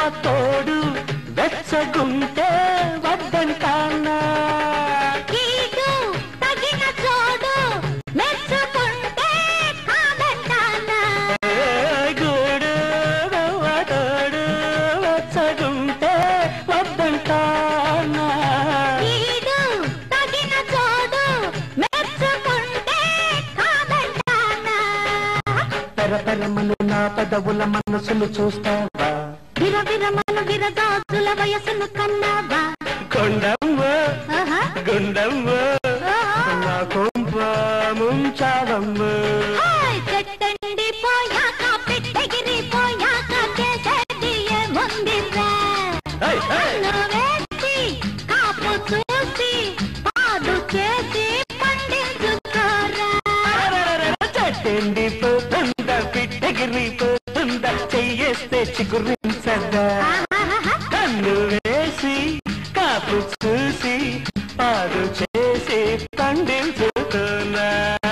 తోడు వెచ్చగుంటే వద్దంటానా తగిన చోడు మెచ్చుకుంటే కాదంటానా గూడు తోడు వెచ్చగుంటే వద్దంటానా తగిన చోడు మెచ్చుకుంటే కాదంటానా పెరపెరమను నా పెదవుల మనసులు చూస్తావా విరవిరమను విరగాజుల వయసును కన్నావా కొండమ్మ గుండమ్మ నా కొంప ముంచావమ్మ చెట్టండి పోయాక పెట్టగిరి పోయాక చేసేది ఏముందిరా వేసి కాపు చూసి పాడు చేసి పండించుకోరా చెట్టండి పోతుందా పెట్టగిరి పోతుందా చెయ్యేస్తే చిగురించదా కన్ను వేసి కాపు చూసి పాడు చేసి పండించుతున్నా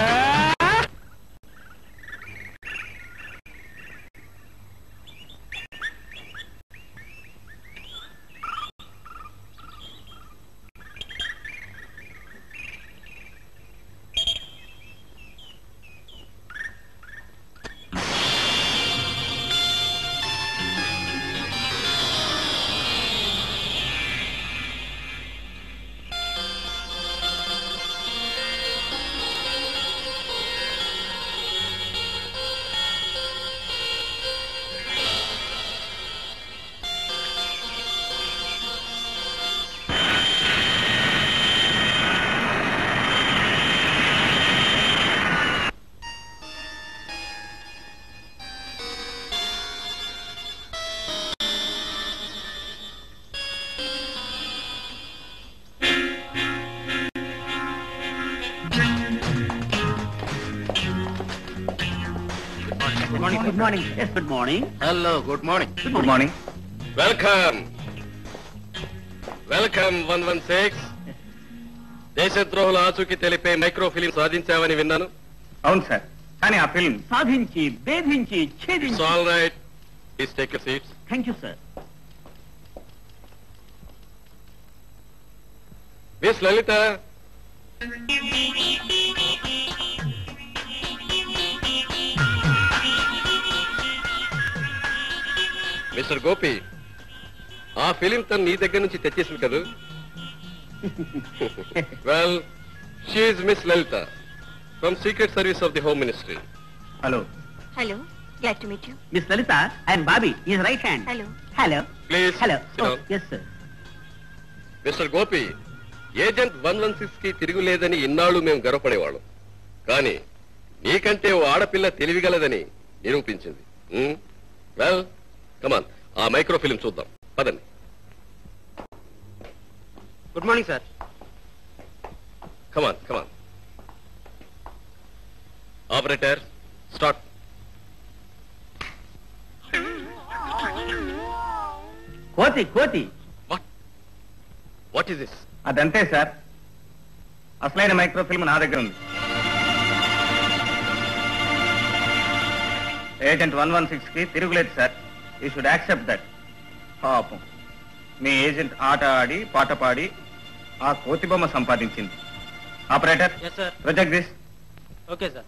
Good morning. Yes, good morning. Hello, good morning. Good morning. Welcome. Welcome 116. దేశద్రోహుల ఆచూకీ తెలిపే మైక్రో ఫిలిం సాధించావని విన్నాను. అవును సార్, కానీ ఆ ఫిల్మ్ సాధించి భేదించి ఛేదించి. It's all right. Please take your seats. Thank you, sir. Miss Lalita. Mister Gopi, ఆ ఫిలిం తను నీ దగ్గర నుంచి తెచ్చేసింది కదా? Well, she is miss Lalita from secret service of the home ministry. Hello. Hello, glad to meet you. Miss Lalita, I am Bobby, his right hand. Hello. Hello. Please. Hello. yes sir. Mister Gopi, agent 116 కి తిరుగులేదని ఇన్నాళ్ళు మేము గర్వపడేవాళ్ళం. కానీ నీకంటే ఓ ఆడపిల్ల తెలివిగలదని నిరూపించింది. Well, కమాన్, ఆ micro film చూద్దాం. పదండి. Good morning sir. Come on come on. Operator, start. కోతి కోతి. What is this? అదంతే సార్, అసలైన మైక్రో ఫిల్మ్ నా దగ్గర ఉంది. ఏజెంట్ 116 కి తిరుగులేదు sir. You should accept that. పాపం, మీ ఏజెంట్ ఆట ఆడి పాట పాడి ఆ కోతి బొమ్మ సంపాదించింది. Operator, project this. Okay sir.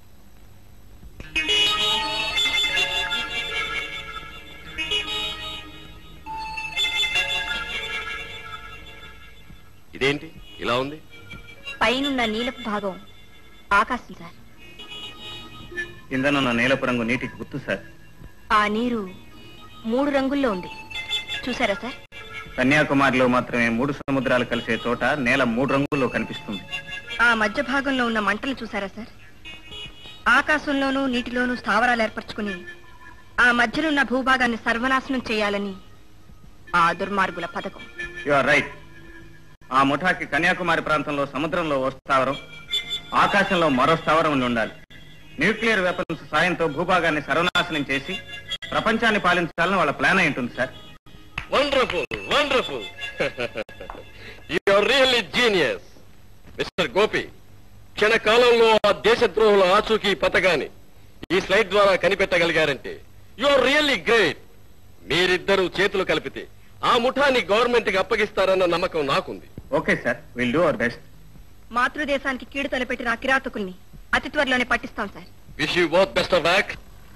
ఇదేంటి ఇలా ఉంది? పైనున్న నీలపు భాగం ఆకాశం సార్. కిందనున్న నీలపు రంగు నీటికి గుర్తు సార్. ఆ నీరు 3 రంగుల్లో ఉంది, చూసారా సార్? కన్యాకుమారిలో మాత్రమే 3 సముద్రాలు కలిసే చోట నేల 3 రంగుల్లో కనిపిస్తుంది. ఆ మధ్య భాగంలో ఉన్న మంటలు చూసారా సార్? ఆకాశంలోనూ నీటిలోనూ స్థావరాలు ఏర్పరచుకుని ఆ మధ్యనున్న భూభాగాన్ని సర్వనాశనం చేయాలని ఆ దుర్మార్గుల పథకం. You are right. ఆ ముఠాకి కన్యాకుమారి ప్రాంతంలో సముద్రంలో ఓ స్థావరం, ఆకాశంలో మరో స్థావరం ఉండి ఉండాలి. న్యూక్లియర్ వెపన్స్ సాయంతో భూభాగాన్ని సర్వనాశనం చేసి ప్రపంచాన్ని పాలించాలని వాళ్ళ ప్లాన్ అయి ఉంటుంది sir. Wonderful, wonderful. You are really genius. Mister Gopi, క్షణకాలంలో ఆ దేశద్రోహుల ఆచూకీ పథకాన్ని ఈ స్లైడ్ ద్వారా కనిపెట్టగలిగారంటే యు ఆర్ రియల్లీ గ్రేట్. మీరిద్దరూ చేతులు కలిపితే ఆ ముఠాన్ని గవర్నమెంట్ కి అప్పగిస్తారన్న నమ్మకం నాకుంది. Okay sir, will do our best. మాతృదేశానికి కీడు తలపెట్టిన కిరాతకుల్ని అతి త్వరలోనే పట్టిస్తాం sir. Wish you both best of luck.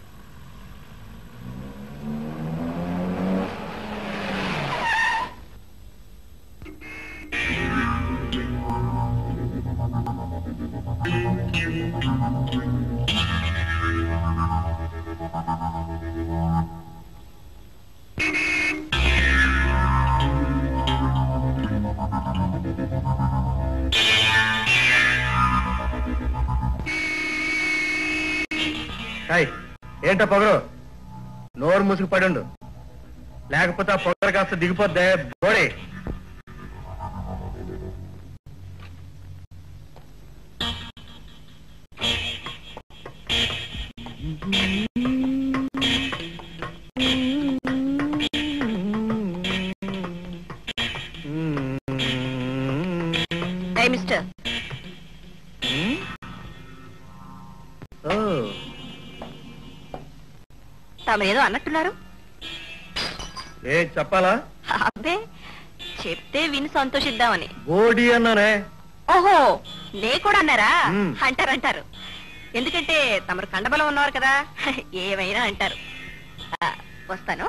ఏంటో పొగరు, నోరు మూసుకు పడుండు, లేకపోతే ఆ పొగరు కాస్త దిగిపోద్దే బోడి. మిస్టర్, తమరేదో అన్నట్టున్నారు. ఏ చెప్పాలా? అబ్బే, చెప్తే విని సంతోషిద్దామని. బోడి అన్నానే. ఓహో, నే కూడా అన్నారా? అంటారు. ఎందుకంటే తమరు కండబలం ఉన్నవారు కదా, ఏమైనా అంటారు. వస్తాను.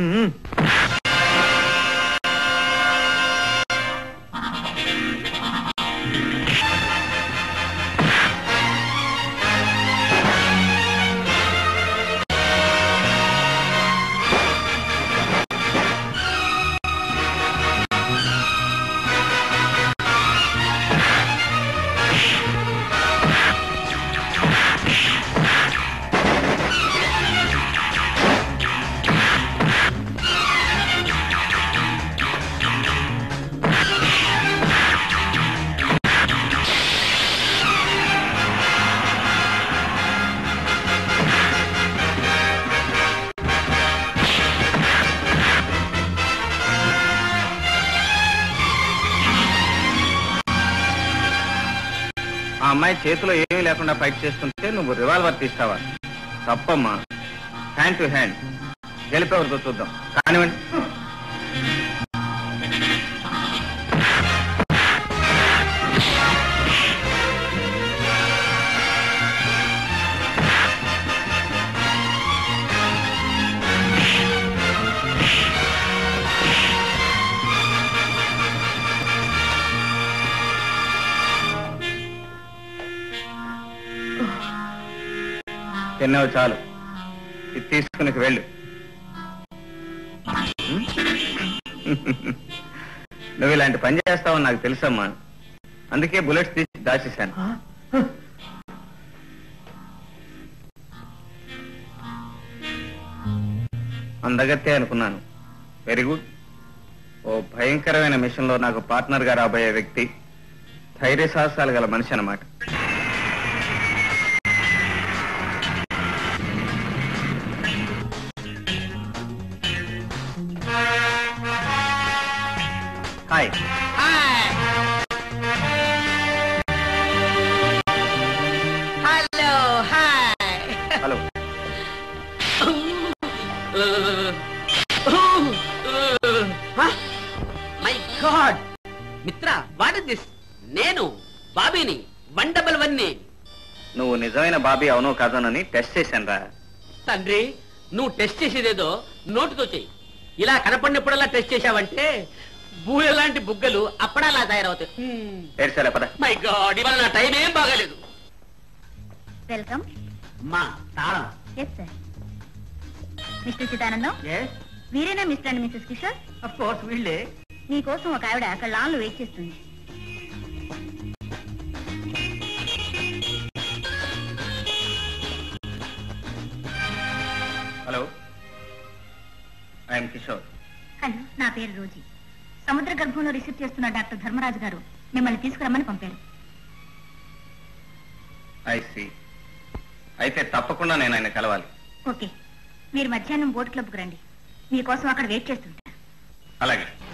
ఆ అమ్మాయి చేతిలో ఏమీ లేకుండా ఫైట్ చేస్తుంటే నువ్వు రివాల్వర్ తీస్తావా? తప్పమ్మా. హ్యాండ్ టు హ్యాండ్ గెలిపేవరతో చూద్దాం. కానివ్వండి. తిన్నావు చాలు, ఇది తీసుకుని వెళ్ళు. నువ్వు ఇలాంటి పని చేస్తావని నాకు తెలుసమ్మా, అందుకే బుల్లెట్స్ తీసి దాచేశాను. అందగత్తే అనుకున్నాను. Very good. ఓ భయంకరమైన మిషన్ లో నాకు పార్ట్నర్ గా రాబోయే వ్యక్తి ధైర్య సాహసాలు గల మనిషి అన్నమాట. Hi. Hello. Hi. Hello. My god Mitra, what is this? నేను బాబీని 111ని. నువ్వు నిజమైన బాబీ అవునో కాదోనని టెస్ట్ చేశాను రా. తండ్రి, నువ్వు టెస్ట్ చేసేదేదో నోటుతో చెయ్యి. ఇలా కనపడినప్పుడల్లా టెస్ట్ చేశావంటే బూరె లాంటి బుగ్గలు అప్పుడలా తయారవుతాయి. మై గాడ్, ఇవాళ నా టైం ఏం బాగాలేదు. వెల్కమ్. మా తాళం. Yes sir. మిస్టర్ చిదానందం, వీరేనా mister and missus Kishore? Of course వీళ్ళే. మీకోసం ఒక ఆవిడ అక్కడ లాన్ లో వెయిట్ చేస్తుంది. Hello, I'm Kishore. హలో, నా పేరు రోజీ. సముద్ర గర్భంలో రిసీవ్ చేస్తున్న డాక్టర్ ధర్మరాజు గారు మిమ్మల్ని తీసుకురమ్మని పంపారు. I see. అయితే తప్పకుండా నేను ఆయన కలవాలి. ఓకే, మీరు మధ్యాహ్నం బోట్ క్లబ్కు రండి. మీకోసం అక్కడ వెయిట్ చేస్తుంటా. అలాగే.